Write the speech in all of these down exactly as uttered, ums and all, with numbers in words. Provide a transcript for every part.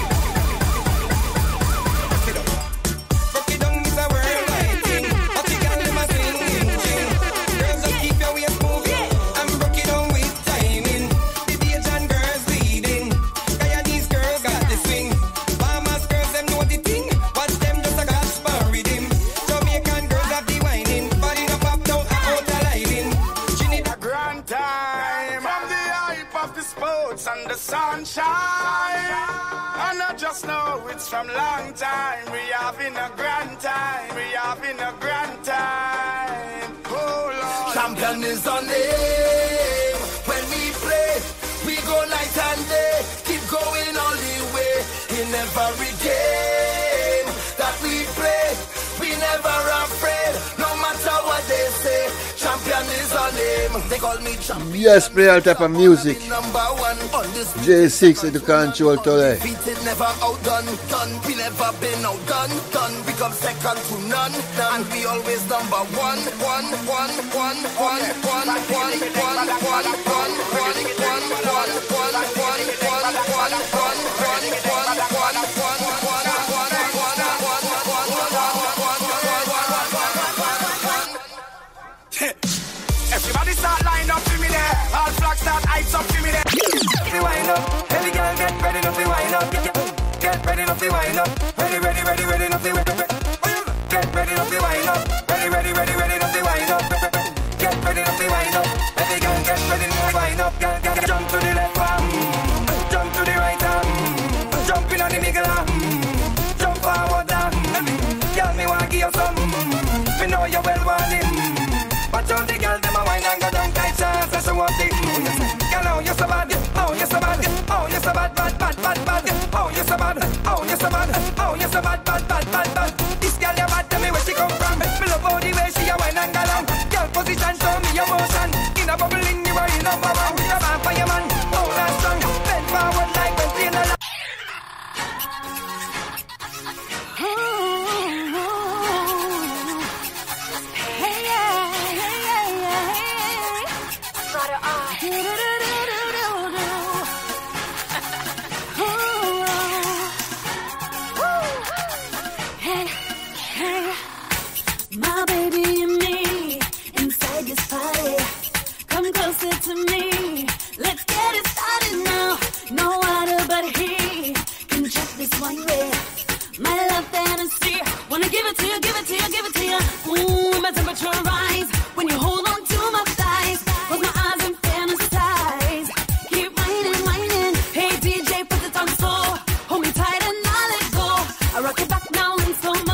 From long time, we having a grand time, we having a grand time. Oh Lord. Champion is our name. When we play, we go night and day, keep going all the way. In every game that we play, we never afraid, no matter what they say. Champion is our name. They call me champion. Yes, play all type of music. J six in the control today. Never outdone, done. We never been outdone, done. We come second to none, and we always number one, one, one, one, one, one, one, one, one, one, one, everybody start line up for me there. All flags start eyes up for me there. If you wind up, every girl get ready to wind up. Get ready to wind up. Ready, ready, ready, ready to wind up. Get ready to wind up. Ready, ready, ready, ready to wind up. Get ready to wind up. Every girl get ready to wind up. Jump to the left arm, jump to the right arm, jump in on the nigga arm, jump forward arm. Girl, me want give you some. Me know you well want it. Watch out the girl, them a wine and go down tight chance. That's what they do. Girl, oh you so bad, oh you so bad, oh you so bad, bad, bad, bad, bad. Oh you so bad, oh you so bad, oh you so bad, bad, bad, bad, bad. This girl you bad, tell me where she come from. Me love how the way she a wine and go down. Girl position, show me your motion. In a bubbling, you are in number one. You're bad for your man, hold on strong. Bend forward like when playing a. My baby and me inside this party. Come closer to me. Let's get it started now. No other but he can check this one way. My love fantasy. Wanna give it to you, give it to you, give it to you. Ooh, my temperature rise when you hold on to my thighs. Close my eyes and fantasize. Keep whining, whining. Hey D J, put it on slow. Hold me tight and I'll let go. I rock it back now in slow mo.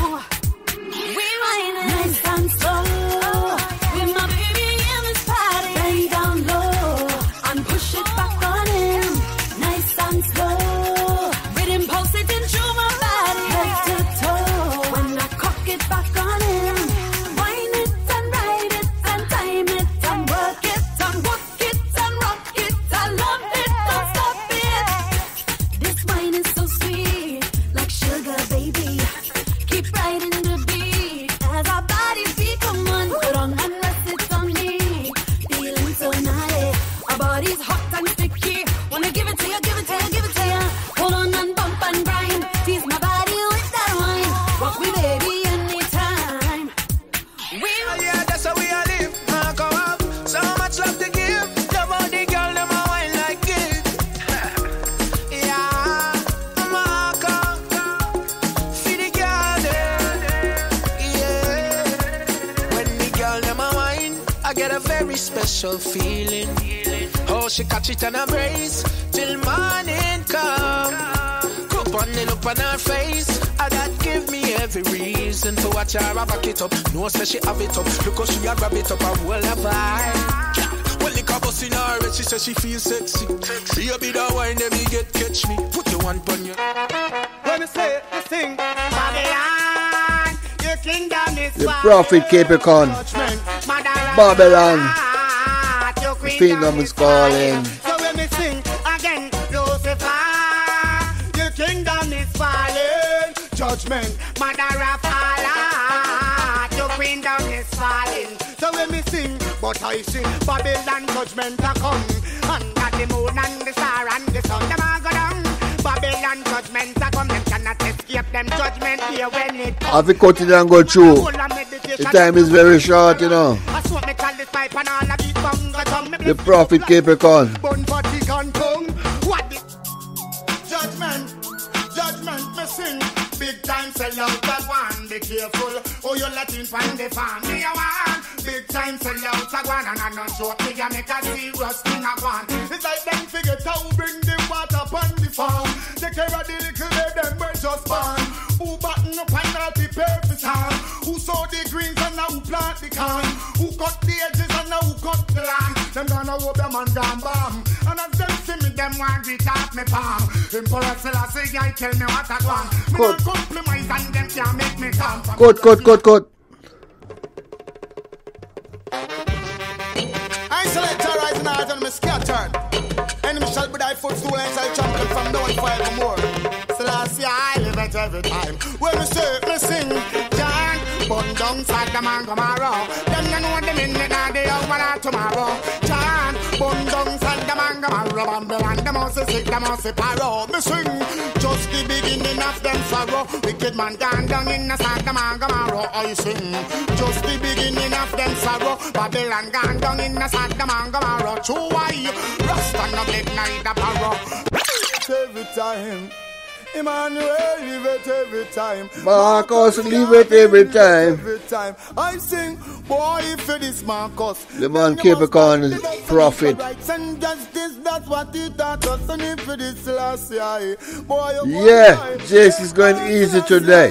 Nice and slow, with my baby in this party. Bang down low, and push it back on him. Nice and slow, rhythm pulsating through my body, head to toe. When I cock it back on him, wind it and ride it and time it and work it and walk it and rock it. I love it, don't stop it. This wine is so sweet, like sugar, baby. Keep riding the beat as our bodies become one. Put on and rest it on me. Feeling so naughty. Our bodies hot and sticky. Wanna give it to you, give it to you, give it to you. Hold on and bump and grind. Tease my body with that wine. Rock me, baby, anytime. We Oh yeah, that's how we all live. Uh, go up, so much love to give. Love all the girl, them a wine like it. Yeah, I'm a go. See the girl there. Yeah, when the girl them a wine, I get a very special feeling. Oh, she catch it and embrace till morning come. Cup on the look on her face, and that give me every reason to watch her back it up. No say she have it up, look how she a grab it up and hold her vibe. Well, the bus in her head, she says she feels sexy. Baby, the wine, let me get catch me. Put your one on you. When you say it, you sing Babylon, your kingdom is the prophet Capricorn. Babylon, the kingdom is calling. So when we sing again, Lucifer, your kingdom is falling. Judgment, mother of Allah, your kingdom is falling. So when we sing, but I sing Babylon, judgment a come. Under the moon and the star and the sun, them all go down. Babylon, judgment a come. Them cannot escape them judgment here when it comes. Have to cut it and go through. The time is very short, you know. The prophet Capricorn. Judgment, judgment, me sing. Big time sell out that one. Be careful. Oh, you let him find the farm. Me a one. Big time sell out that one. And I not sure me a make a serious thing a one. It's like them figure how bring the water upon the farm. Take care of the little baby, them were just born. Who button up and not the purpose hand. Who sow the greens and now who plant the corn. Who cut the edges and now who cut the land. Them gonna hope them and gone bomb. And as them see me, them want to tap me palm. Emperor Selassie, I tell me what I want. Me not compromise and them can't make me come. Cut, cut, cut, cut. I select her rising out and me scattered. Enemy shall be thy footstool and shall trample from down forevermore. Selassie, I live it every time. When me say, me sing, John, bun down Sodom and Gomorrah. Them you know the minute now they are one tomorrow. John, bun down Sodom and Gomorrah. Babylon, the mouse is sick, the mouse is paro. Me sing, just the beginning of them sorrow. Wicked man gone down in the Sodom and Gomorrah. I sing, just the beginning of them sorrow. Babylon gone down in the Sodom and Gomorrah. True why, Rasta no midnight the paro. Every time. Emmanuel, leave it every time. Marcus, leave it every time. Every time I sing, boy, for this Marcus. The man Capricorn is prophet. And justice, that's what he taught us. And if for this last year, boy, yeah, Jace is going easy today.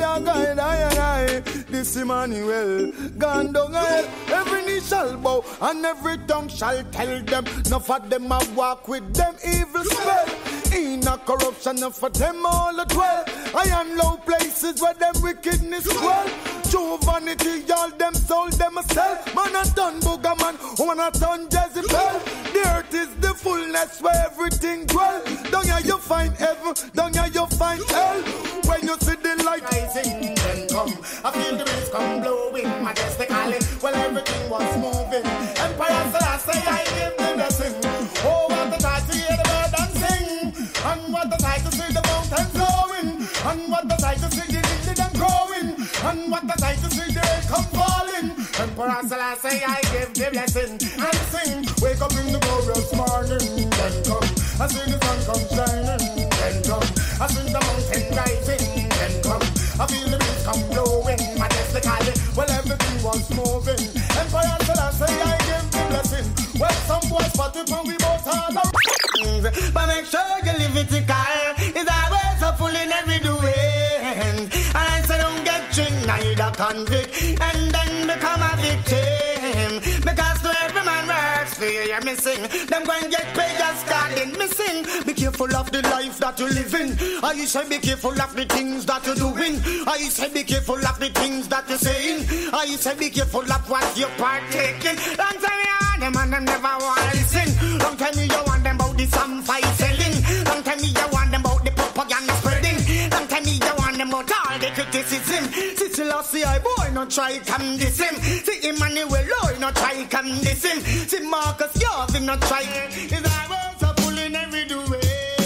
This Emmanuel, gone down every knee shall bow and every tongue shall tell them. None of them I walk with them evil spell. In a corruption, enough for them all at well. I am low places where them wickedness dwell. True vanity, all them sold them a sell. Man a done booger man, one a done Jezebel. The earth is the fullness where everything dwell. Down here you find heaven, down here you find hell. When you see the light rising, then come. I feel the breeze come blowing majestically. Well, everything was moving. Empire Selassie, I give the blessing. Oh, what the time to hear the bird and sing. And what the sight to see the mountain flowing. And what the sight to see the lily them growing. And what the sight to see the rain come falling. Emperor Selassie, I give the blessing and sing. Wake up in the glorious morning, then come. I see the sun come shining, then come. I see the mountain rising, then come. I feel the breeze come blowing majestically. Well, everything was moving. Emperor Selassie, I give the blessing. Well, some boys spot it when we both all around. But make sure you live it in car. It's always so full in every doing. And I say don't get tricked, neither convict. And then become a victim. Because to every man works for you, hear me sing. Them go and get paid just starting me sing. Be careful of the life that you live in. I say be careful of the things that you're doing. I say be careful of the things that you're saying. I say be careful of what you're partaking. Long time you want them and them never want to listen. Long time you want them about the some fight selling. Long time you want them about the propaganda spreading. Long time you want them about all the criticism. See Selassie, I boy not try come this him. See Emmanuel, Lord not try come this him. See Marcus, Yarvin not try. His eyeballs are pulling every way.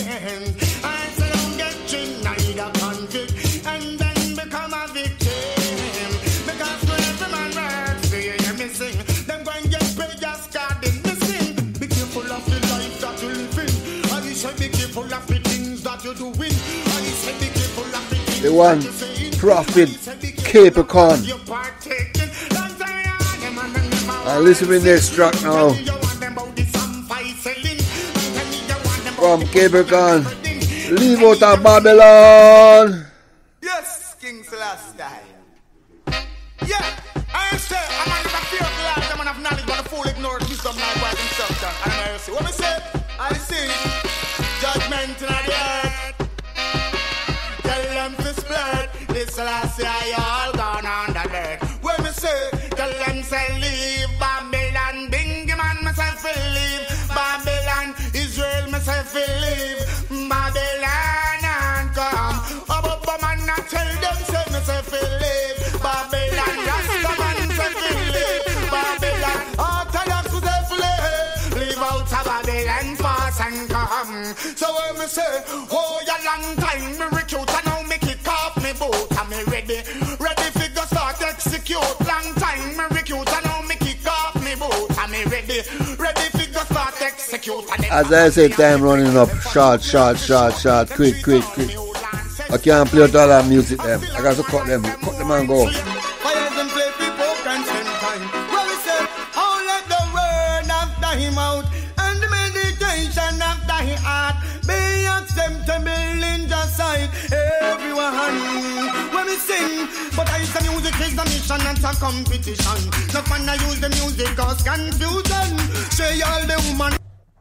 I say don't get tricked, neither convict. And then become a victim. Because for every man works, do you hear me sing? Them go and get paid just guarding the sin. Be careful of the life that you live in. I say be careful of the things that you're doing. I say be careful of the things the one that you're saying. prophet Capricorn. I listen to this track now. from Capricorn. Leave out of Babylon. Yes, King Celestia. Yeah, I say, I'm on the fear of the life, I'm on of knowledge, but the fool ignores wisdom likewise instruction. And I say, what I say? I see judgment in the earth. Tell them to split. This last year, you all gone on the dirt. When me say, tell them say leave Babylon. Bingy man, myself will leave Babylon. Israel, myself will leave Babylon and come. Abba man, I tell them say myself will leave Babylon. Rasta man, myself will leave Babylon. Orthodox myself will leave. Leave out of Babylon, pass and come. So when me say, oh, ya long time me recruit, I now me kick off me boot. I'm ready, ready for go start execute. Long time me recruit, I now me kick off me boot. I'm ready, ready for go start execute. As I say, time running up. Short, short, short, short, quick, quick, quick. I can't play with all that music them. I got to cut them, cut them and go. Fire them play people can spend time. Well we say, oh let the word after him out, and the meditation after his heart be acceptable in just sight. Everyone, when we sing, but I say music is the mission and a competition. No fun I use the music cause confusion. Say all the woman.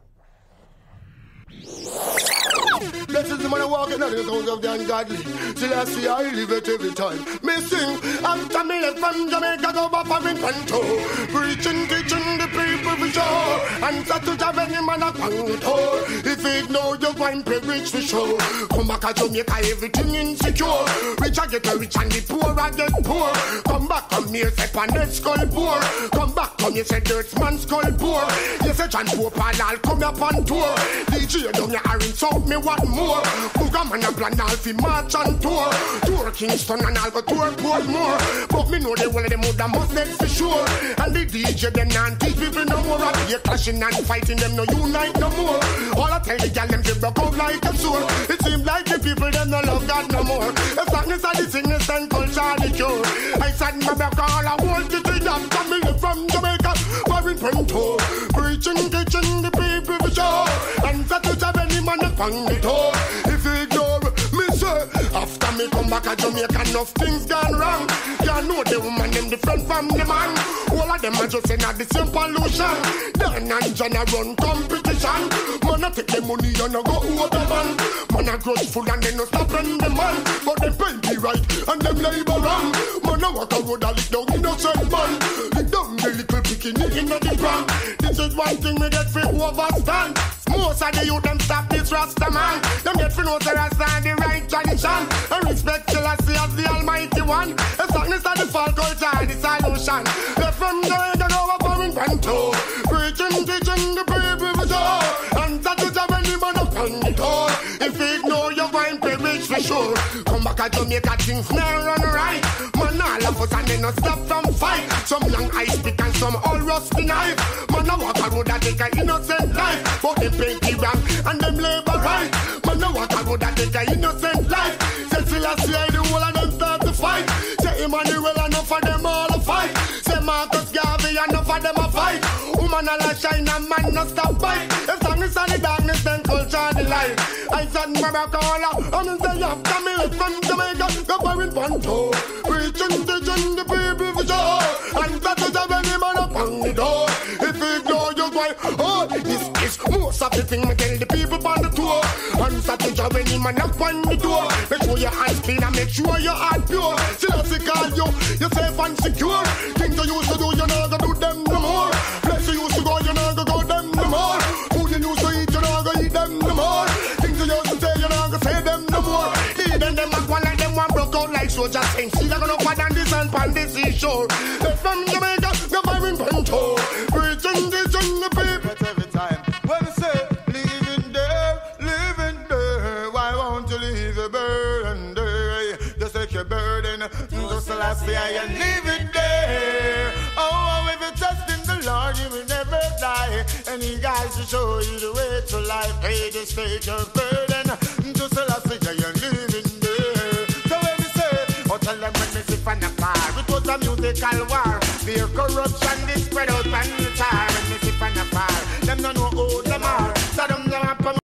This is the man walking out of the house of the ungodly. Till I see I live it every time. Me sing, after me left from Jamaica go back for in control. Preaching, teaching the people for sure. And so to have any man upon it all. If it know you wine pay rich for sure. Come back to Jamaica, everything insecure. Rich I get rich and the poor I get poor. Come back, come here, say Panet skull poor. Come back, come here, say Dirtsman skull poor. You say John Pope and I'll come up on tour. D J down your orange south, me what more. Booga man a plan all fi march and tour. Tour Kingston and I'll go tour Portmore. But me know the whole of them would have must next for sure. And the D J them not teach people no more. Up here clashing and fighting them no unite no more. All I tell the gal them they broke out like a sword. It seems like the people them no love God no more. If darkness are the sickness and culture the cure. I said my back all I want to do them family from Jamaica. Foreign Punto. Preaching, teaching the people for sure. And that to have any man upon the door. If you ignore me, sir, after me come back to Jamaica, enough things gone wrong. You know the woman them different from the man. All of them are just in the same pollution. Dan and John a run competition. Man a take the money and a go over man. Man a grudgeful and they no stop on the man. But them pay me right and them labor wrong. Man a walk a road a lick down innocent man. Lick down the little bikini in the pram. This is one thing me get free overstand. Most of the youth them stop this Rasta man. Them get free know the Rasta and the right tradition. And respect till I see as the Almighty One. The darkness of the fall culture and the solution. Left from Jamaica go up for in Panto. Preaching, teaching the people for sure. And that is a any man up on the door. If you ignore your wine pay rich for sure. Come back to Jamaica things now run right. Man all of us and they no stop from fight. Some long ice pick and some all rusty knife. Man a walk a road that take a innocent life. But they pay the rank and them labor right. Man a walk a road that take a innocent life. Say till I see the whole of them start to fight. Say Emmanuel enough of them all a fight. Say Marcus Garvey enough of them a fight. Woman all a shine and man no stop fight. If darkness and the darkness then culture the light. I said Maracola and me say after me from Jamaica go for in Panto. Preaching, teaching the people for sure. And that is a any man up on the door. If you ignore your boy, oh this is most of the thing me tell the people on the tour. And that is a any man up on the door. Make sure your hands clean and make sure your heart pure. Still have to call you, you're safe and secure. Things you used to do, you're not gonna do them no more. Place you used to go, you're not gonna go them no more. Food you used to eat, you're not gonna eat them no more. Things you used to say, you're not gonna say them no more. Even them act one like them one broke out like soldiers. Ain't see they're gonna put down this and pan this seashore. They're from Jamaica, they're firing Panto. Preaching, teaching the people. But every time when we say living there, living there, why won't you leave a burden there? Just take your burden to Celestia and leave it there. Oh, if you trust in the Lord, you will never die. And He guides to show you the way to life. Hey, just take your burden to Celestia and leave it there. So when we say, oh, tell them when we sit on the fire, it was a musical war. Fear corruption, they spread out and the tar. When we sit on the fire, them don't know who them are. So them don't have